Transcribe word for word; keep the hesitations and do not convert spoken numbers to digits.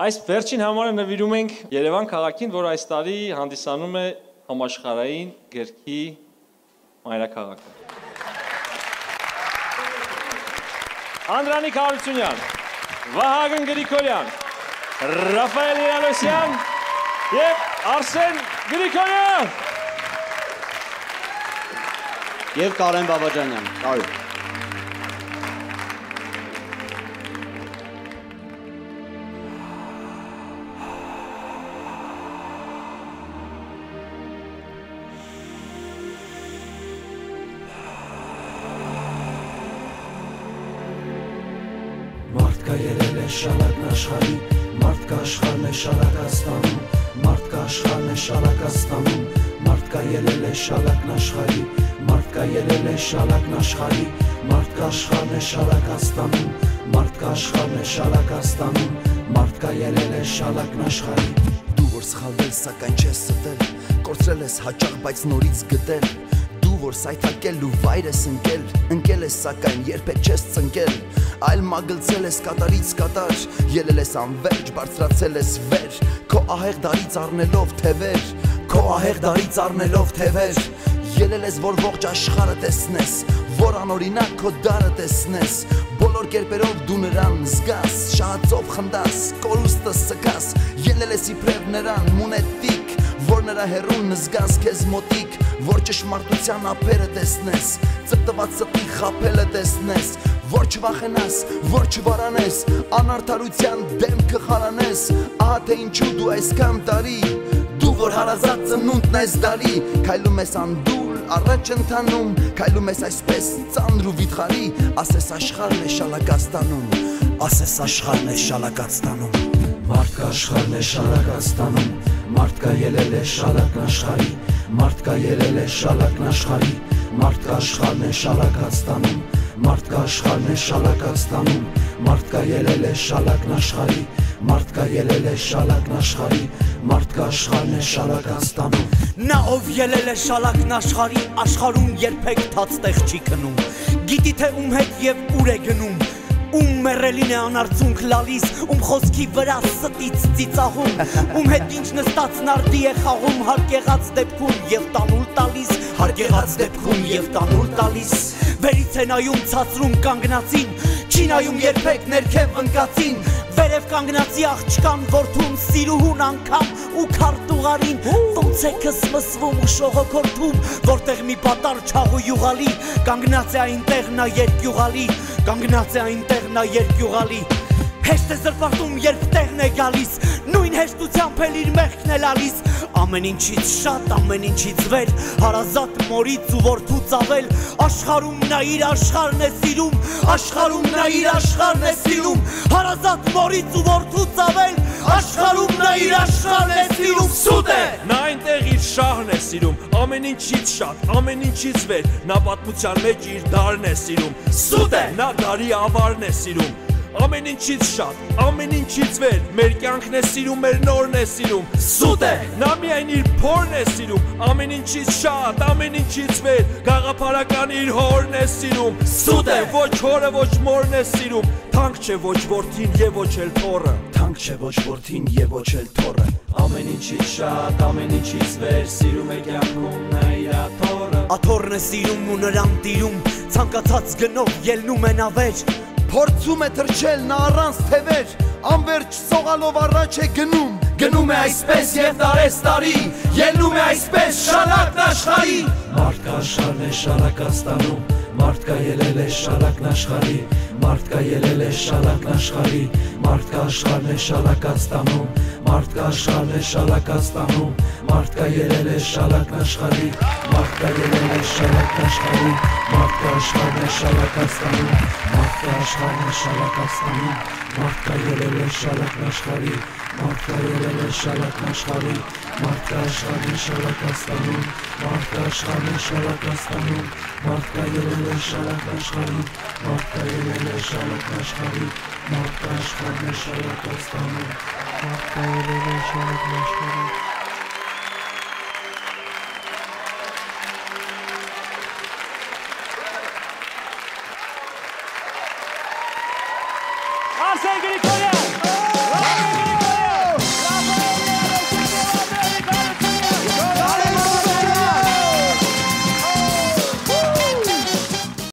Այս վերջին համարը նվիրում ենք Երևան քաղաքին, որ այս տարի հանդիսանում է համաշխարհային գրքի մայրաքաղաքը։ Անդրանիկ Հարությունյան, Վահագն Գրիգորյան, Ռաֆայել Իրանոսյան և Արսեն Գրիգորյան և Կարեն Բաբաջանյան։ Կարո։ Մարդկա ելել է շալակն աշխարհի, մարդկա աշխարհն է շալակաստանում, մարդկա աշխարհն է շալակաստանում, մարդկա ելել է շալակն աշխարհի, մարդկա ելել է շալակն աշխարհի, մարդկա աշխարհն է շալակաստանում, մարդկա աշխարհն է շալակաստանում, մարդկա ելել է շալակն աշխարհի։ Դու որ սխալվել, սակայն չես ստել, կորցրել ես հաճախ, բայց նորից գտել, դու որ սայթակել ու վայր ես ընկել, ընկել ես սակայն երբեք չես ծնկել, այլ մագլցել ես կատարից կատար, ելել ես անվերջ, բարձրացել ես վեր, քո ահեղ դարից առնելով թևեր, քո ահեղ դարից առնելով թևեր, ելել ես որ ողջ աշխարհը տեսնես, որ անօրինակ քո դարը տեսնես, բոլոր կերպերով դու նրան զգաս, շահածով խնդաս, կորուստը սկաս, ելել ես իբրև նրան մունետիկ, որ նրա հեռուն զգաս քեզ մոտիկ, որ ճշմարտության ափերը տեսնես, ծտված սրտի խաբելը տեսնես, որ չվախենաս, որ չվարանես, անարդարության դեմքը խարանես, ահա թե ինչու դու այսքան տարի, դու որ հարազատ ծնունդն ես դարի, քայլում ես անդուր, առաջ ընթանում, քայլում ես այսպես ծանր ու վիթխարի, ասես աշխարհն է շալակաստանում, ասես աշխարհն է շալակաստանում, մարդկա աշխարհն է շալակաստանում, մարդկա ելել է շալակն աշխարհի, մարդկա ելել է շալակն աշխարհի, մարդկա աշխարհն է շալակաստանում, մարդկա աշխարհն է շալակաստանում, մարդկա ելել է շալակն աշխարհի, մարդկա ելել է շալակն աշխարհի, մարդկա աշխարհն է շալակաստանում։ Նա ով ելել է շալակն աշխարհի, աշխարհում երբեք թացտեղ չի քնում, գիտի թե ում հետ և ուր է գնում, ում մեռելին է անարցունք լալիս, ում խոսքի վրա ստից ծիծաղում, ում հետ ինչ նստած նարդի է խաղում, հարգեղած դեպքում և տանուլ տալիս, հարգեղած դեպքում և տանուլ տալիս, վերից է նայում ցածրում կանգնածին, չի նայում երբեք ներքև ընկածին, վերև կանգնածի աղջկան որդուն, սիրուհուն անգամ ու քարտուղարին, ոնց է քսմսվում ու շողոքորթում, որտեղ մի պատար չաղ ու յուղալի, կանգնած է այնտեղ նա երկյուղալի, կանգնած է այնտեղ նա երկյուղալի, հեշտ է զրպարտում երբ տեղն է գալիս, նույն հեշտությամբ էլ իր մեղքն է լալիս, ամեն ինչից շատ, ամեն ինչից վեր, հարազատ մորից ու որդուց ավել, աշխարհում նա իր աշխարհն է սիրում, աշխարհում նա իր աշխարհն է սիրում, հարազատ մորից ու որդուց ավել, աշխարհում նա իր աշխարհն է սիրում, սուտ է։ Նա այնտեղ իր շահն է սիրում, ամեն ինչից շատ, ամեն ինչից վեր, նա պատմության մեջ իր դարն է սիրում, սուտ է։ Նա դարի ավարն է սիրում, ամեն ինչից շատ, ամեն ինչից վեր, մեր կյանքն է սիրում, մեր նորն է սիրում, սուտ է։ Նա միայն իր փորն է սիրում, ամեն ինչից շատ, ամեն ինչից վեր, գաղափարական իր հորն է սիրում, սուտ է։ Ոչ հորը, ոչ մորն է սիրում, թանկ չէ ոչ որդին և ոչ էլ թոռը, թանկ չէ ոչ որդին և ոչ էլ թոռը, ամեն ինչից շատ, ամեն ինչից վեր, սիրում է կյանքում նա իր աթոռը, աթոռն է սիրում ու նրան տիրում, ցանկացած գնով ելնում է նավեր, փորձում է թրջել նա առանց թևեր, անվերջ սողալով առաջ է գնում, գնում է այսպես և տարես տարի, ելնում է այսպես շալակն աշխարհի, մարդկա աշխարհն է շալակաստանում, մարդկա ելել է շալակն աշխարհի, մարդկա ելել է շալակն աշխարհի, մարդկա աշխարհն է շալակաստանում, մարդկա աշխարհն է շալակաստանում, մարդկա ելել է շալակն աշխարհի, մարդկա ելել է շալակն աշխարհի, մարդկա աշխարհն է շալակաստանում, մարդկա աշխարհն է շալակաստանում, մարդկա ելել է շալակն աշխարհի, մարդկա ելել է շալակն աշխարհի, մարդկա աշխարհն է շալակաստանում, մարդկա աշխարհն է շալակաստանում, մարդկա ելել է շալակն աշխարհի, մարդկա ելել է շալակն աշխարհի, մարդկա աշխարհն է շալակաստանում, մարդկա ելել է շալակն աշխարհի։ Արսեն Գրիգորյան